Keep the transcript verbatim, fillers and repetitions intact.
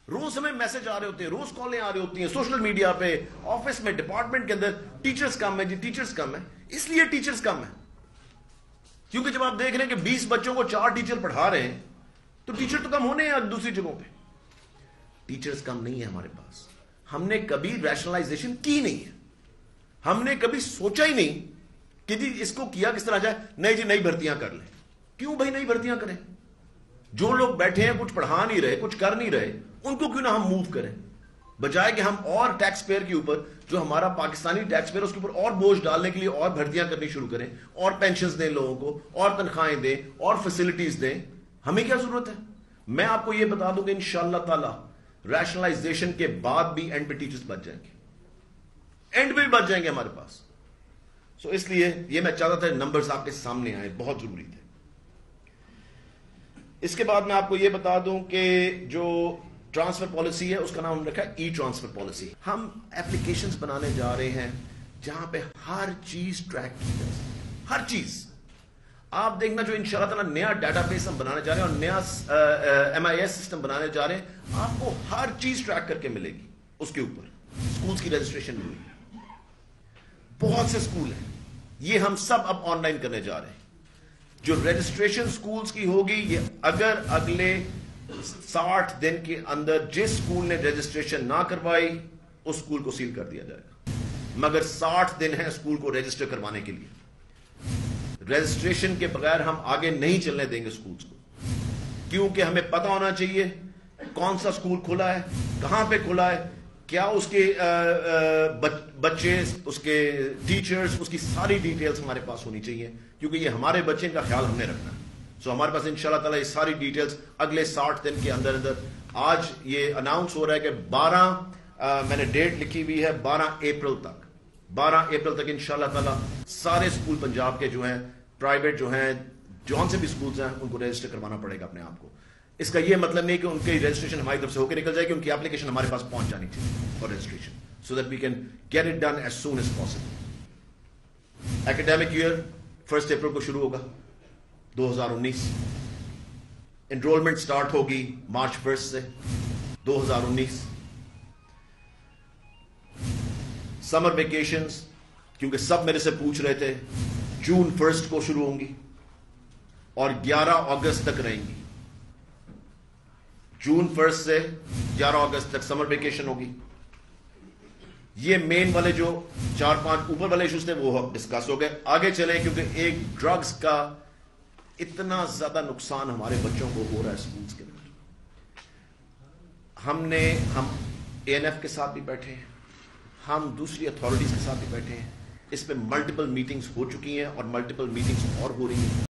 روز ہمیں میسج آ رہے ہوتے ہیں, روز کالیں آ رہی ہوتی ہیں سوشل میڈیا پہ, آفس میں, ڈپارٹمنٹ کے اندر, ٹیچرز کم ہے جی, ٹیچرز کم ہے. اس لیے ٹیچرز کم ہے کیونکہ جب آپ دیکھ رہے ہیں کہ بیس بچوں کو چار ٹیچر پڑھا رہے ہیں تو ٹیچر تو کم ہونے ہیں دوسری جگہوں پہ. ٹیچرز کم نہیں ہے ہمارے پاس. ہم نے کبھی ریشنلائزیشن کی نہیں ہے. ہم نے کبھی سوچا ہی نہیں کہ جی اس کو کیا کس طرح جائے. نہیں جی نئی بھرتیاں کر لیں. کیوں بھائی نئی بھرتیاں کریں؟ جو لوگ بیٹھے ہیں کچھ پڑھا نہیں رہے, کچھ کر نہیں رہے, ان کو کیوں نہ ہم موو کریں, بجائے کہ ہم اور ٹیکس پیئر کے اوپر, جو ہمارا پاکستانی ٹیکس پیئر, اس کے اوپر اور بوجھ ڈالنے کے لیے اور بھرتیاں کرنی شروع کریں, اور پینشنز دیں لوگوں کو, اور تنخواہیں دیں, اور فیسلٹیز دیں. ہمیں کیا ضرورت ہے؟ میں آپ کو یہ بتا دوں کہ انشاءاللہ تعالی ریشنلائزیشن کے بعد بھی اینڈ پہ ٹیچرز بچ جائیں گے, اینڈ پہ بھی بچ جائیں گے ہمارے پاس. سو اس لیے یہ میں چاہتا تھا نمبرز آپ کے سامنے آئے, بہت ضروری تھے. اس کے بعد میں آپ کو یہ بتا دوں کہ جو ٹرانسفر پالیسی ہے اس کا نام ہم نے رکھا ہے ای ٹرانسفر پالیسی. ہم اپلیکیشنز بنانے جا رہے ہیں جہاں پہ ہر چیز ٹریک کی جائے, ہر چیز. آپ دیکھنا جو انشاءاللہ تعالی نیا ڈیٹا بیس ہم بنانے جا رہے ہیں اور نیا ایم آئی ایس سسٹم بنانے جا رہے ہیں, آپ کو ہر چیز ٹریک کر کے ملے گی. اس کے اوپر اسکولز کی رجسٹریشن ہوئی, بہت سے اسکول ہیں, یہ ہم سب اب آن لائن کرنے جا رہے ہیں. جو رجسٹریشن اسکولز کی ہوگی, یہ اگر اگلے ساٹھ دن کے اندر جس اسکول نے رجسٹریشن نہ کروائی اس اسکول کو سیل کر دیا جائے گا. مگر ساٹھ دن ہے اسکول کو رجسٹر کروانے کے لیے. رجسٹریشن کے بغیر ہم آگے نہیں چلنے دیں گے اسکولز کو, کیونکہ ہمیں پتا ہونا چاہیے کون سا اسکول کھلا ہے, کہاں پہ کھلا ہے, کیا اس کے بچے, اس کے ٹیچرز, اس کی ساری ڈیٹیلز ہمارے پاس ہونی چاہیے, کیونکہ یہ ہمارے بچے کا خیال ہم نے رکھنا ہے. سو ہمارے پاس انشاءاللہ تعالی یہ ساری ڈیٹیلز اگلے ساٹھ دن کے اندر اندر. آج یہ اناؤنس ہو رہا ہے کہ بارہ میں نے ڈیٹ لکھی ہوئی ہے, بارہ اپریل تک, بارہ اپریل تک انشاءاللہ تعالی سارے اسکول پنجاب کے جو ہیں, پرائیویٹ جو ہیں, جون سے بھی اسکولز ہیں, ان کو رجسٹر کروانا پڑے گا اپنے آپ کو. اس کا یہ مطلب نہیں کہ ان کی رجسٹریشن ہماری طرف سے ہو کے نکل جائے گی, ان کی اپلیکیشن ہمارے پاس پہنچ جانی چاہیے for registration, so that we can get it done as soon as possible. Academic year first April کو شروع ہوگا دو ہزار انیس. انرولمنٹ سٹارٹ ہوگی مارچ فرسٹ سے دو ہزار انیس. سمر ویکیشنز کیونکہ سب میرے سے پوچھ رہے تھے, جون فرسٹ کو شروع ہوں گی اور گیارہ اگست تک رہیں گی. جون فرسٹ سے گیارہ اگست تک سمر ویکیشن ہوگی. یہ مین والے جو چار پانچ اوپر والے ایشوز تھے وہ ڈسکس ہو گئے. آگے چلیں کیونکہ ایک ڈرگز کا اتنا زیادہ نقصان ہمارے بچوں کو ہو رہا ہے اسکولز کے اندر. ہم نے ہم اے این ایف کے ساتھ بھی بیٹھے ہیں, ہم دوسری اتھارٹیز کے ساتھ بھی بیٹھے ہیں. اس پہ ملٹیپل میٹنگز ہو چکی ہیں اور ملٹیپل میٹنگز اور ہو رہی ہیں.